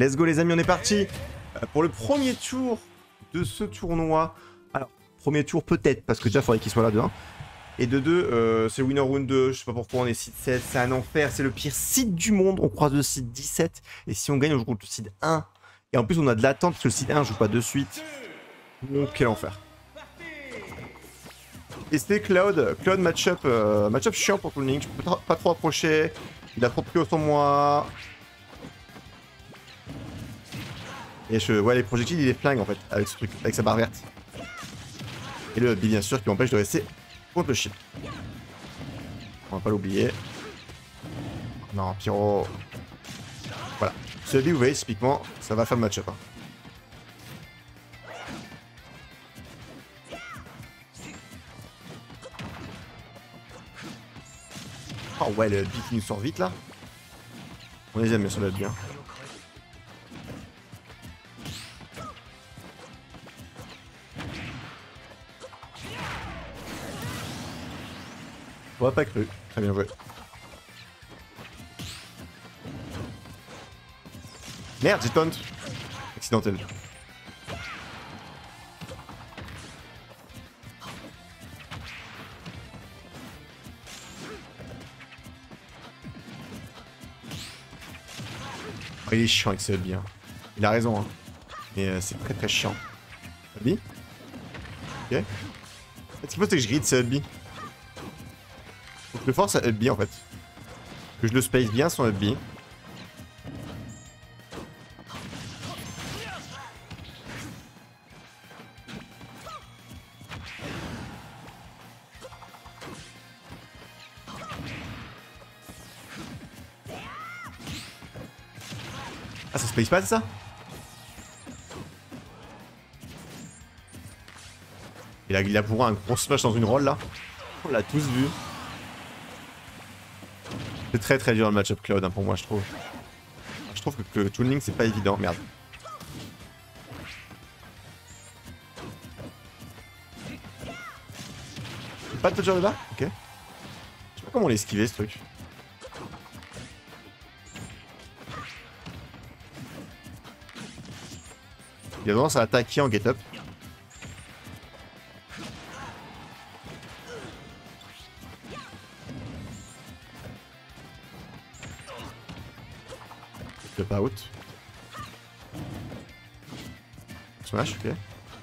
Let's go les amis, on est parti pour le premier tour de ce tournoi. Alors, premier tour peut-être, parce que déjà il faudrait qu'il soit là de 1. Et de 2, c'est winner round 2, je sais pas pourquoi on est seed 7, c'est un enfer, c'est le pire seed du monde, on croise le seed 17. Et si on gagne, on joue contre le seed 1. Et en plus on a de l'attente, parce que le seed 1 joue pas de suite. Donc quel enfer. Et c'était Cloud match-up chiant pour tout le link, je peux pas trop approcher. Il a trop pris au sur moi. Et ouais, les projectiles, il les flingue en fait, avec ce truc, avec sa barre verte. Et le hubby, bien sûr, qui m'empêche de rester contre le shield. On va pas l'oublier. Non, Pyro. Voilà. Ce hubby, vous voyez, typiquement, ça va faire le match-up. Hein. Oh ouais, le hubby qui nous sort vite là. On les aime bien sur le hubby. Hein. On va pas cru. Très bien joué. Merde, j'ai taunt. Accidentel. Oh, il est chiant avec ce hubby. Hein. Il a raison. Hein. Mais c'est très très chiant. Hubby. Ok. Ce qu'il faut, c'est que je grid ce hubby. Faut que je le force à hubby en fait. Que je le space bien son hubby. Ah, ça space pas, c'est ça? Il a pour un gros smash dans une roll là. On l'a tous vu. C'est très très dur le match-up Cloud hein, pour moi, je trouve. Je trouve que le tuning c'est pas évident, merde. Pas de toucher de bas? Ok. Je sais pas comment l'esquiver ce truc. Il a tendance à attaquer en get-up. Pas out. Smash, ok.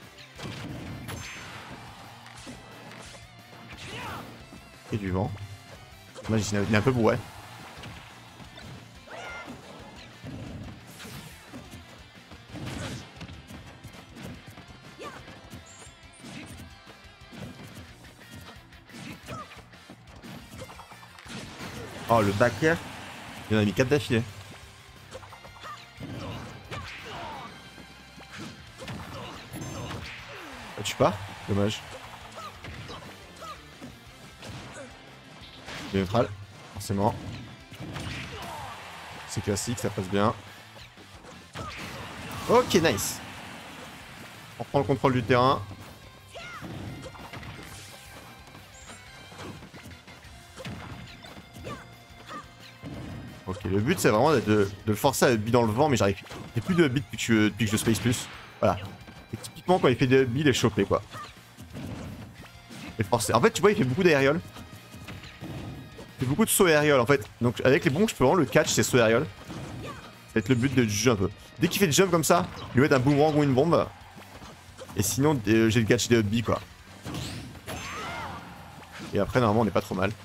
Et du vent. Dommage, il est un peu bourré. Oh, le back air. Il en a mis 4 d'affilée. Tu pars? Dommage. Bien neutral, forcément. C'est classique, ça passe bien. Ok, nice. On reprend le contrôle du terrain. Ok, le but c'est vraiment de le forcer à hubby dans le vent, mais j'arrive. Il n'y a plus de hubby depuis que je space plus. Voilà. Et typiquement quand il fait des hubby, il est chopé quoi. Et forcer. En fait, tu vois, il fait beaucoup d'aériol. Il fait beaucoup de sauts aériol en fait. Donc avec les bombes, je peux vraiment le catch, ces sauts aériol. Ça va être le but du jeu un peu. Dès qu'il fait des jumps comme ça, lui mettre un boomerang ou une bombe. Et sinon, j'ai le catch des hubby quoi. Et après, normalement, on n'est pas trop mal.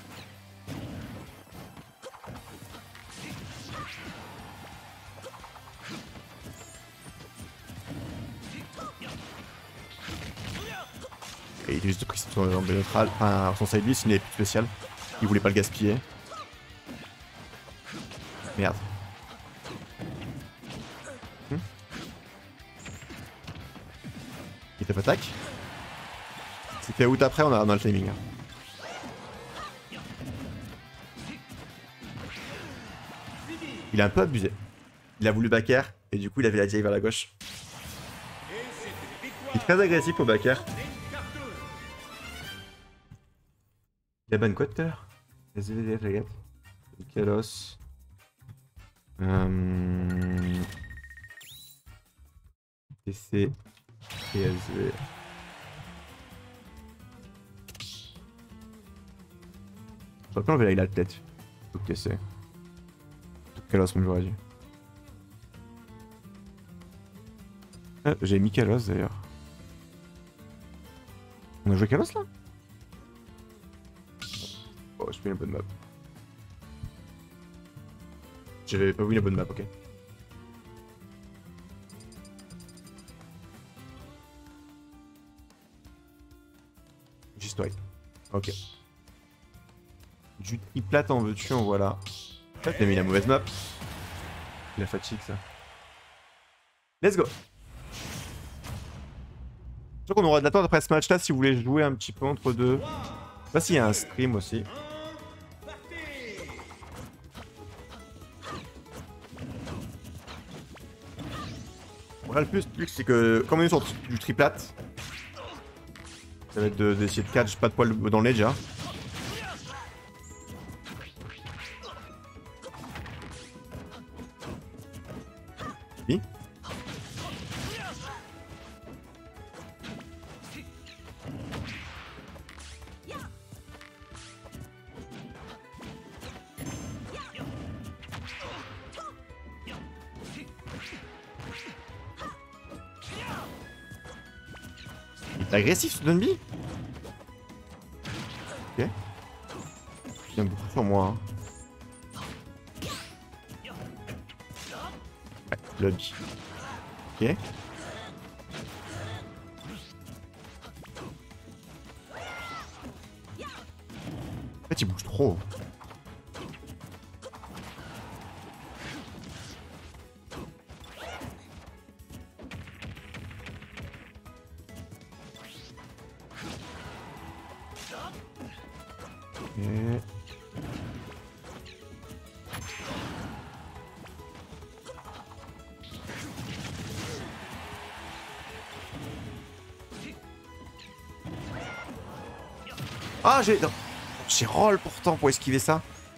Et il est juste pris son neutral, enfin son side list, il est plus spécial. Il voulait pas le gaspiller. Merde. Il tape attaque. C'est fait out après, on a le timing. Il a un peu abusé. Il a voulu back air et du coup il avait la dive vers la gauche. Il est très agressif au back air. Il a ban quoi tout à l'heure? SVDF, la gâte. Kalos. TC, PSV. J'aurais pu enlever avec la tête. Faut que TC. Kalos, même j'aurais dit. Ah, j'ai mis Kalos d'ailleurs. On a joué Kalos là? Oh, j'ai mis la bonne map. J'avais pas vu la bonne map, ok. Juste ouais. Ok. Du triplate en veux-tu, en voilà. Ah, t'as mis la mauvaise map. La fatigue, ça. Let's go. Je crois qu'on aura de l'attente après ce match-là si vous voulez jouer un petit peu entre deux. Je sais pas s'il y a un stream aussi. Voilà, le plus, c'est que comme on est sur du triplate, ça va être d'essayer de catch pas de poil dans le nez déjà. Oui. Il est agressif ce Dunby. Ok. Il vient beaucoup sur moi. Hein. Ouais, lobby. Ok. En fait, il bouge trop. Ok. Ah, j'ai roll pourtant pour esquiver ça.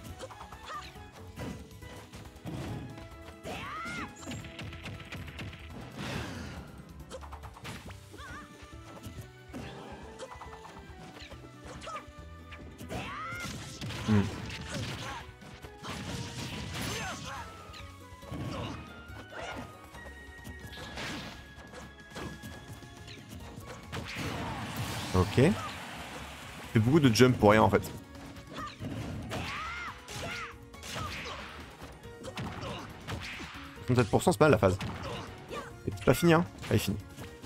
Ok. Fait beaucoup de jump pour rien en fait. 67% c'est pas mal la phase. Et c'est pas fini hein. Elle est finie.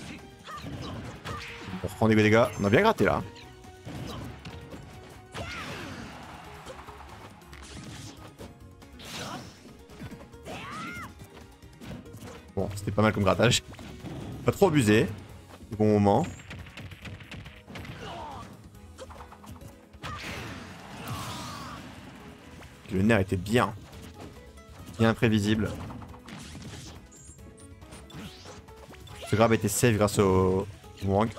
On reprend des dégâts. On a bien gratté là. Bon, c'était pas mal comme grattage. Pas trop abusé. Bon moment. Le nerf était bien. Bien prévisible. Ce grab était safe grâce au Wang.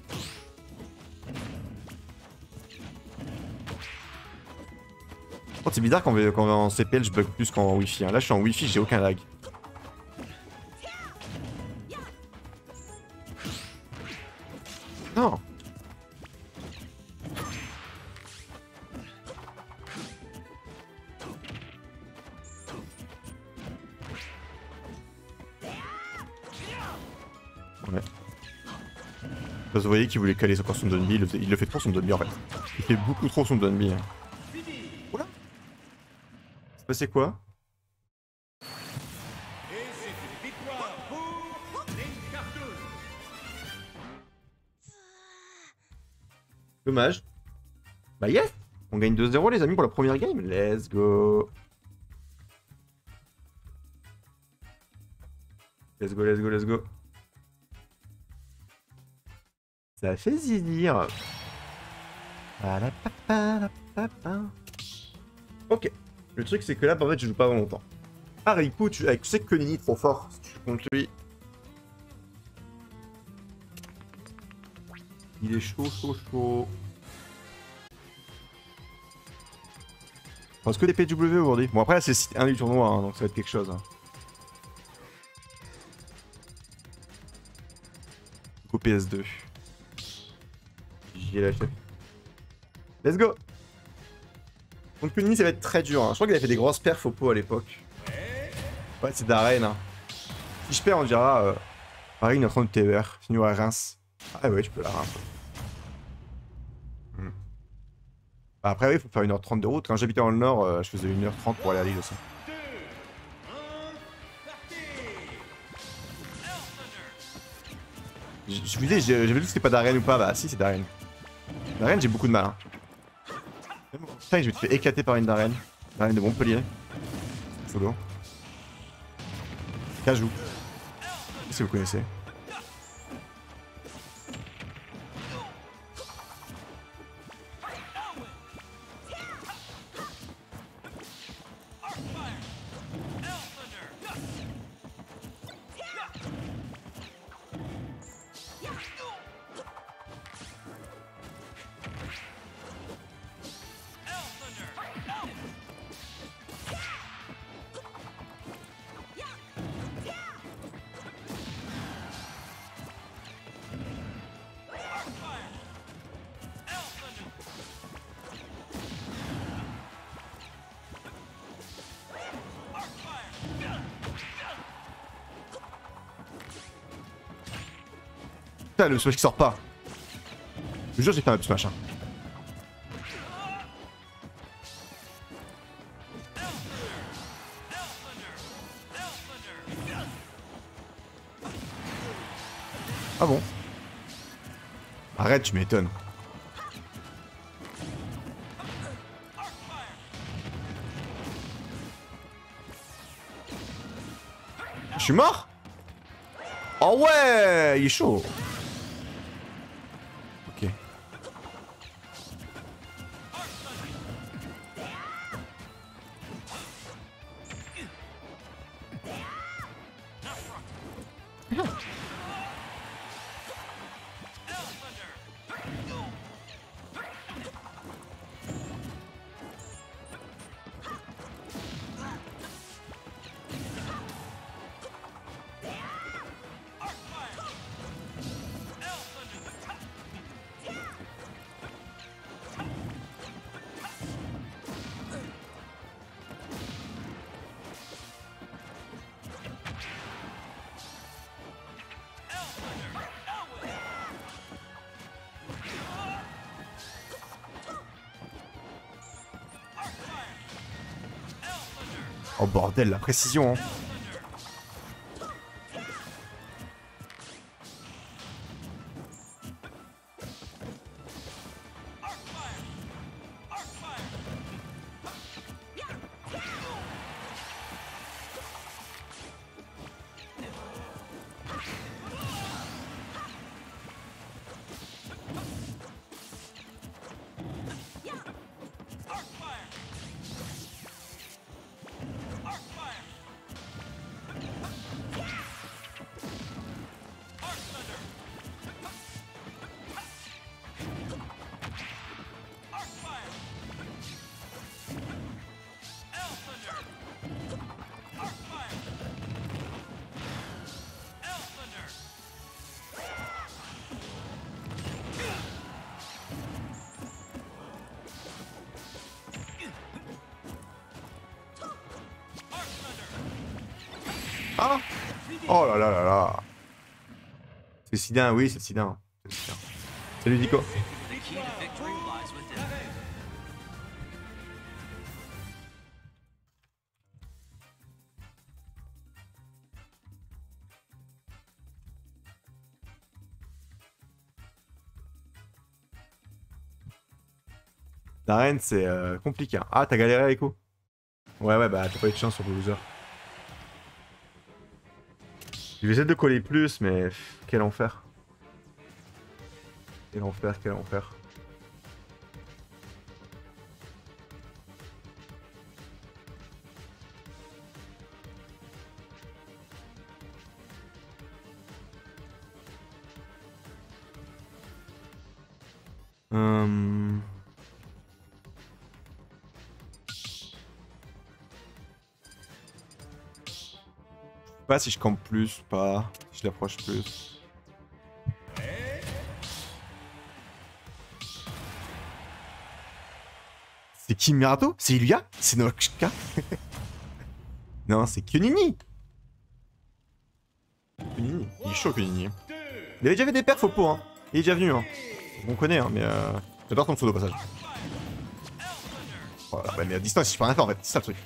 Oh, c'est bizarre quand on va en CPL je bug plus qu'en Wi-Fi. Hein. Là je suis en Wi-Fi, j'ai aucun lag. Non. Ouais. Vous voyez qu'il voulait caler encore son Dunby, il le fait trop son Dunby en fait. Il fait beaucoup trop son Dunby. Hein. Oula. C'est passé quoi? Dommage. Bah yes. On gagne 2-0 les amis pour la première game. Let's go. Let's go, let's go, let's go. Ça fait zizir. Ok. Le truc c'est que là en fait je joue pas avant longtemps. Ah Riku, tu sais que Nini trop fort si tu joues contre lui. Il est chaud, chaud, chaud. Parce que des PW aujourd'hui. Bon après là c'est un du tournoi hein, donc ça va être quelque chose. Hein. au PS2. J'y ai lâché. Let's go! Contre Kunini, ça va être très dur. Hein. Je crois qu'il avait fait des grosses perfs au pot à l'époque. Ouais, c'est d'arène. Hein. Si je perds, on dira Paris, il est en train de TER. Sinon, à Reims. Ah ouais, je peux la Reims. Hmm. Bah, après, oui, il faut faire 1h30 de route. Quand j'habitais dans le Nord, je faisais 1h30 pour aller à Lille aussi. Je me disais, j'avais vu que c'était pas d'arène ou pas. Bah, si, c'est d'arène. D'arène, j'ai beaucoup de mal. Hein. Putain, je vais te faire éclater par une d'arène. D'arène de Montpellier. Solo. Cajou. Je sais pas si vous connaissez. Putain, le smash qui sort pas. Je jure, j'ai fait un petit smash. Hein. Ah bon? Arrête, tu m'étonnes. Je suis mort? Oh ouais, il est chaud. Ok. Oh bordel, la précision. Hein. Ah! Oh là là là là! C'est Sidin, oui, c'est Sidin. Salut Dico. L'arène, c'est compliqué. Hein. Ah, t'as galéré avec Echo? Ouais, ouais, bah t'as pas eu de chance sur le loser. Je vais essayer de coller plus, mais quel enfer. Quel enfer, quel enfer. Je sais pas si je campe plus ou pas, si je l'approche plus. C'est qui Mirato? C'est Iluya? C'est Noxka? Non, c'est Kunini. Kunini. Il est chaud, Kunini. Il avait déjà fait des perfs au pot, hein. Il est déjà venu, hein. On connaît, hein, mais j'adore ton pseudo au passage. Voilà, bah, mais à distance, je peux rien faire en fait, c'est ça le truc.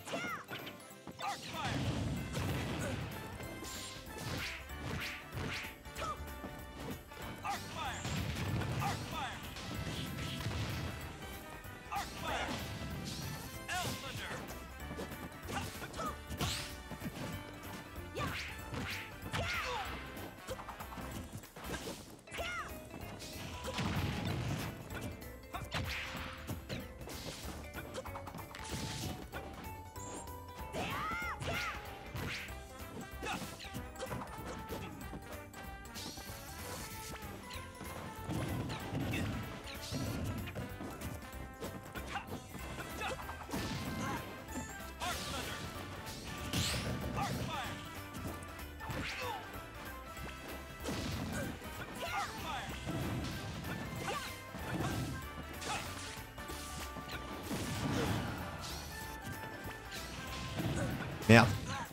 Merde.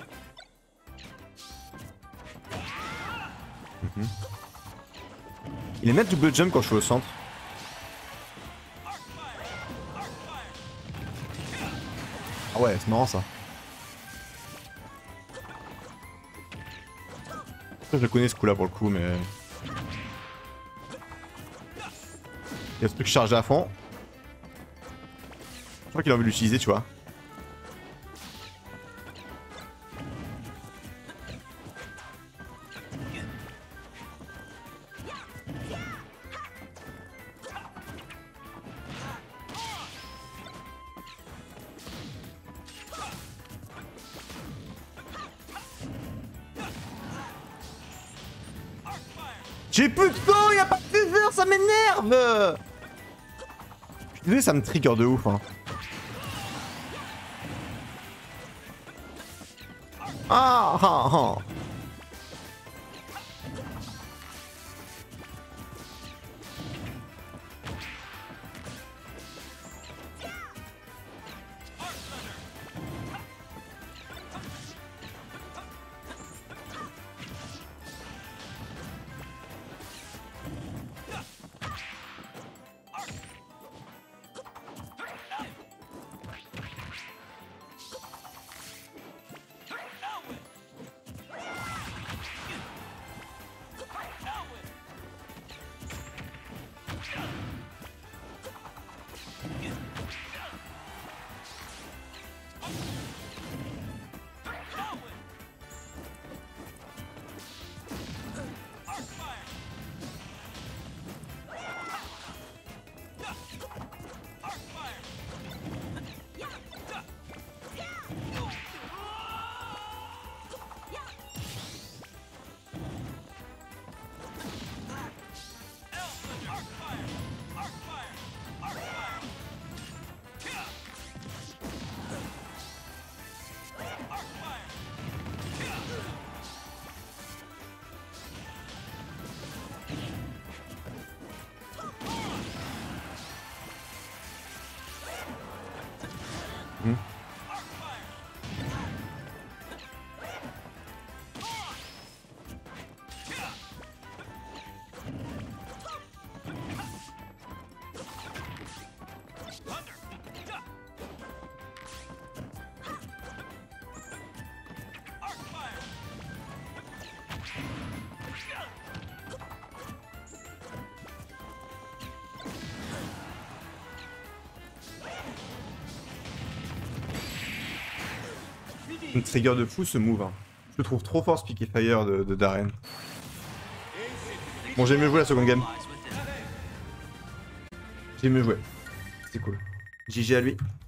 Il aime mettre double jump quand je suis au centre. Ah ouais, c'est marrant ça. Je le connais ce coup là pour le coup, mais... Il y a ce truc chargé à fond. Je crois qu'il a envie de l'utiliser, tu vois. J'ai plus de temps, y'a pas de fever, ça m'énerve. Je suis désolé, ça me trigger de ouf, hein. Ah ah ah. Une trigger de fou ce move. Hein. Je le trouve trop fort ce Picky Fire de Darren. Bon, j'ai mieux joué la seconde game. J'ai mieux joué. C'est cool. GG à lui.